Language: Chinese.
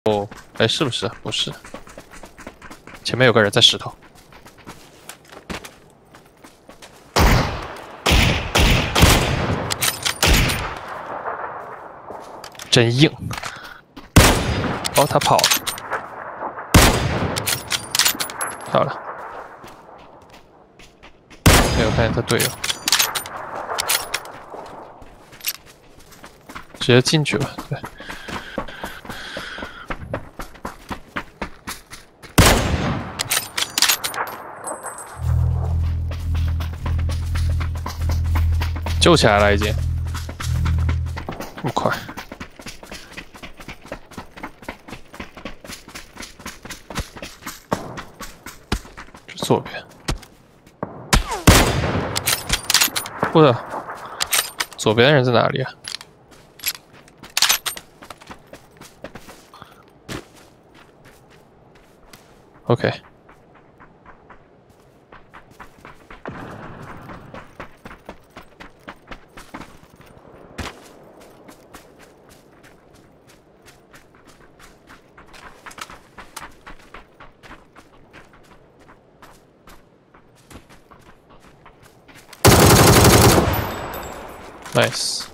哦，哎，是不是？不是，前面有个人在石头。真硬。哦，他跑了，漂亮。没有看见他队友，直接进去吧。对。救起来了，已经。这么快。这左边。我的，左边的人在哪里啊 ？OK。Nice。